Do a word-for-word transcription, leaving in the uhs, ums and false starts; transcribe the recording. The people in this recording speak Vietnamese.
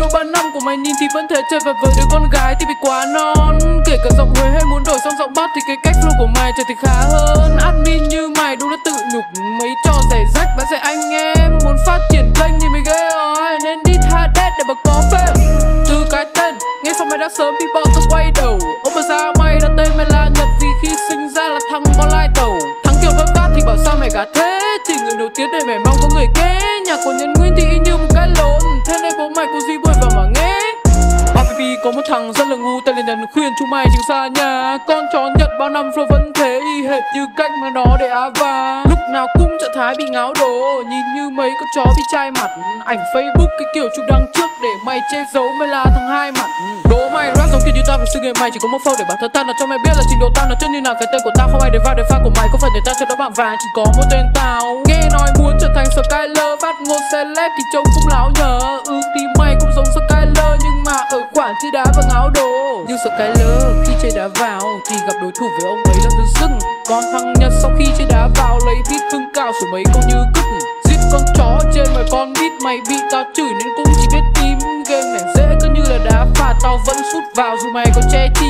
yêu ba năm của mày nhìn thì vẫn thể chơi, và với đứa con gái thì bị quá non. Kể cả giọng Huế hay muốn đổi sang giọng Bắc thì cái cách flow của mày trời thì khá hơn. Admin như mày đúng là tự nhục, mấy trò rẻ rách bán rẻ anh em. Muốn phát triển kênh thì mày ghê rồi, nên đi tha đét để mà có phép. Từ cái tên nghe xong mày đã sớm bị bọn tao quay đầu. Ôm mà sao mày đặt tên mày là Nhật vì khi sinh ra là thằng con lai tẩu. Thằng kiểu vất vát thì bảo sao mày gạt thế, chỉ người nổi tiếng để mày mong có người kế. Nhạc của Nhân Nguyên thì y như một cái lộn, thế nên bố mày có gì buồn vào mà nghe. ba pê pê có một thằng rất là ngu tên là Nhật, khuyên chúng mày tránh xa nhà. Con chó Nhật bao năm flow vẫn thế, y hệt như cách mà nó để á va. Lúc nào cũng trạng thái bị ngáo đồ, nhìn như mấy con chó bị chai mặt. Ảnh Facebook cái kiểu chụp đăng trước để mày che giấu mày là thằng hai mặt. Đố mày rap giống kiểu như tao, vì sự nghiệp mày chỉ có một flow để bản thân tao. Là cho mày biết là trình độ tao nó chân như nào, cái tên của tao không ai để vào để pha của mày. Có phần để tao cho đó bảng vàng, chỉ có một tên tao. Nghe nói muốn trở thành Skyler, phát ngôn celeb thì trông cũng láo nhờ. Ừ thì mày cũng giống Skyler, nhưng mà ở quản chơi đá và ngáo đồ. Như Skyler khi chơi đá vào thì gặp đối thủ với ông ấy là tự dưng. Còn thằng Nhật sau khi chơi đá vào lấy beat cưng cao sủi mấy câu như cứt. Giết con chó trên mọi con beat, mày bị tao chửi nên cũng chỉ biết im. Game này dễ cứ như là đá phạt, tao vẫn sút vào dù mày có che chi.